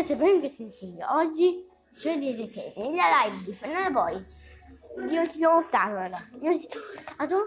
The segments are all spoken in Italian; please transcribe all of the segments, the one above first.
sapere che si insegna. Oggi ci vedete che nella live di franaboy io ci sono stato, raga. Io ci sono stato.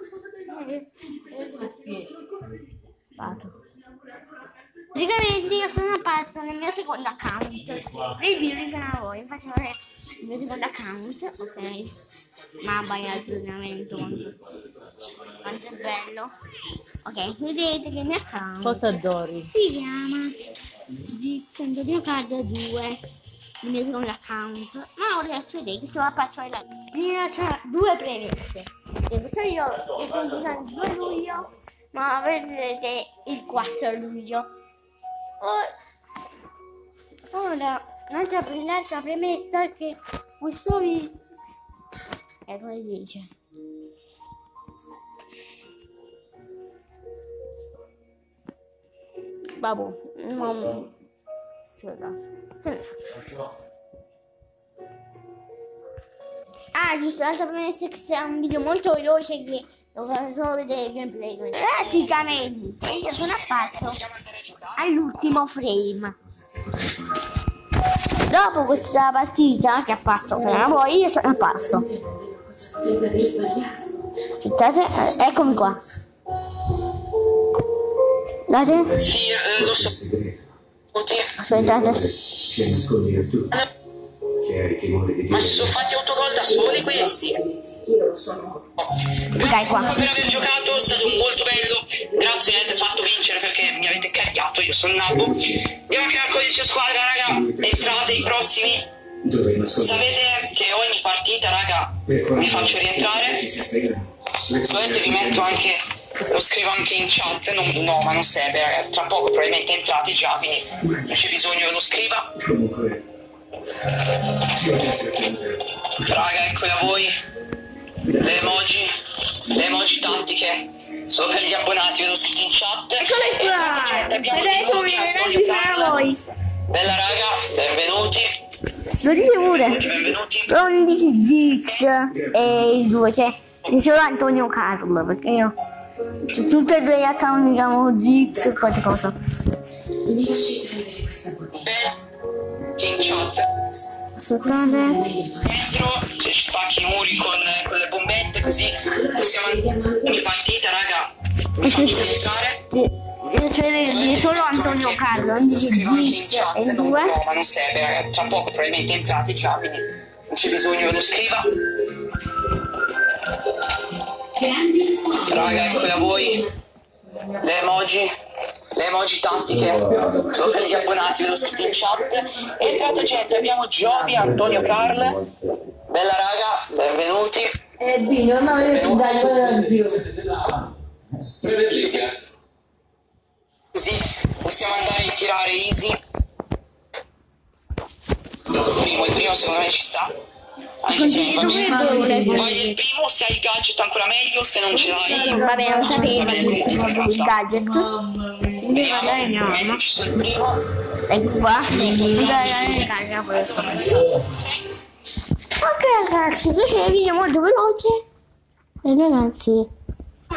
Vado. Praticamente io sono apparso nel mio secondo account del video di franaboy. Infatti non è il mio secondo account, ok? Mamma mia, aggiornamento quanto è bello. Ok, vedete che il mio account Cosa adori? si chiama secondo card 2, il mio secondo account. Ma ora faccio vedere che sto a passare la prima. C'è due premesse. Questo io sono il 2 luglio, ma vedrete il 4 luglio. Ora l'altra premessa è che questo video come dice. Vabbè, non giusto, l'altra premessa è che sia un video molto veloce che devo solo vedere il gameplay. Praticamente io sono apparso all'ultimo frame. Dopo questa partita che ha fatto franaboy, io sono apparso. Aspettate, eccomi qua. Guardate. Sì, lo so. Aspettate. Ma si sono fatti autogol da soli questi? Dai qua. Per aver giocato, è stato molto bello. Grazie, mi avete fatto vincere perché mi avete caricato, io sono nabo. Andiamo a creare il codice squadra, raga. Entrate i prossimi. Sapete che ogni partita, raga, vi faccio rientrare. Solamente vi metto anche, lo scrivo anche in chat, no, ma non serve, raga. Tra poco probabilmente entrate già, quindi non c'è bisogno che lo scriva. Raga, ecco a voi le emoji tattiche solo per gli abbonati, vedo scritto in chat. Eccole qua. Adesso mi viene franaboy. Bella raga, benvenuti. Lo dice pure. Benvenuti. Non dice Gix e il 2, cioè dice solo Antonio Carlo, perché io su tutti e due gli account mi chiamo Gix e qualcosa. In chat. Aspettate. Dentro, se ci spacchi i muri con le bombette, così possiamo ogni partita, raga. Mi faccio rientrare. C'è solo Antonio Carlo, non dice Gix e il 2. No, ma non serve, raga. Tra poco probabilmente entrate già, quindi non c'è bisogno che lo scriva. Raga, ecco a voi le emoji tattiche solo per gli abbonati, vedo scritto in chat. Entrate gente, abbiamo Giovi, Antonio Carl. Bella raga, benvenuti. Così possiamo andare a tirare easy. Il primo secondo me ci sta. Anche se va bene. Vai il primo, se hai il gadget ancora meglio, se non ce l'hai. Vabbè, non sapevo il gadget. Metti ci sul primo. Ecco qua. Ok ragazzi, questo è un video molto veloce. E ragazzi,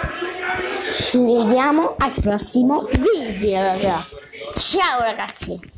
ci vediamo al prossimo video, ragazzi. Ciao ragazzi.